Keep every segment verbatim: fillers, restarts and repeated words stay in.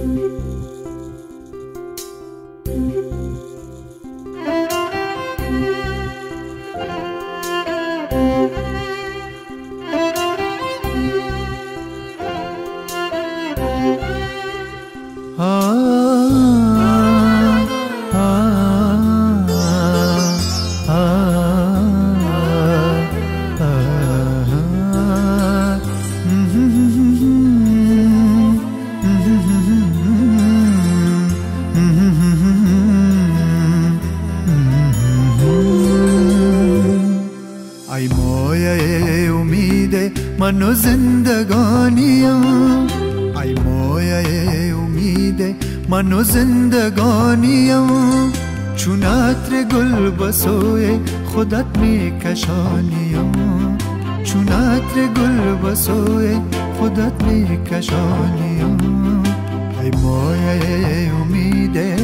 ای مایه امید من و زندگانیم، ای مایه امید من و زندگانیم، چون عطر گل به سوی خودت می کشانیم، چون عطر گل به سوی خودت می کشانیم. ای مایه امیده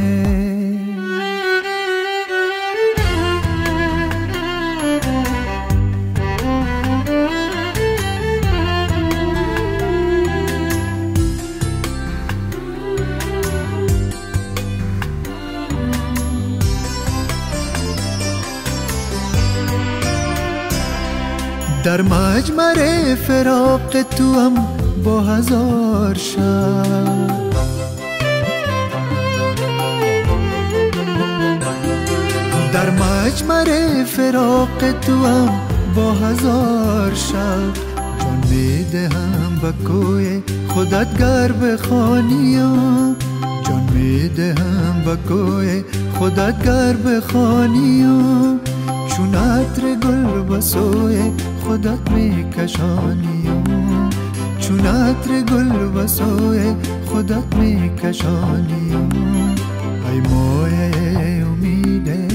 در مجمر فراق تو هم با هزار شب، در مجمر فراق تو هم با هزار شب، جان می دهم به کوی خودت گر بخوانیم، جان می دهم به کوی خودت گر بخوانیم، چون عطر گل به سوی خودت می کشانیم، چون عطر گل به سوی خودت می کشانیم. ای مایه امیده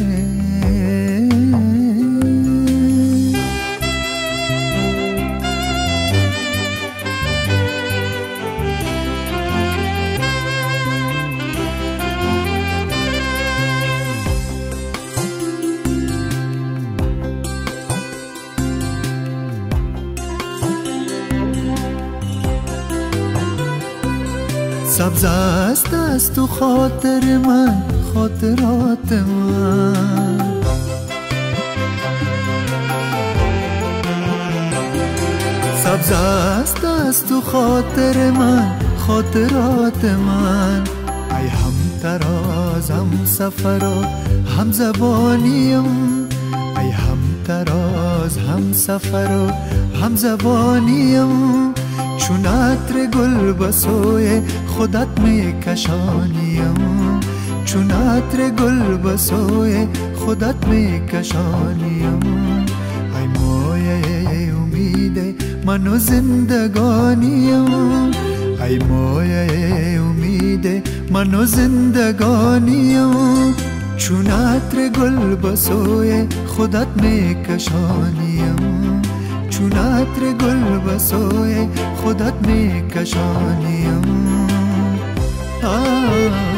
سبز است از تو خاطر من، خاطرات من، سبز است از تو خاطر من، خاطرات من. ای هم تراز هم سفر و هم زبانیم، ای هم تراز هم سفر و هم زبانیم، چون عطر گل به سوی خودت می کشانیم، چون عطر گل به سوی خودت می کشانیم. ای مایه امید من و زندگانیم، ای مایه امید من و زندگانیم، چون عطر گل به سوی خودت می کشانیم، چون عطر گل به سوی خودت می کشانیم. آه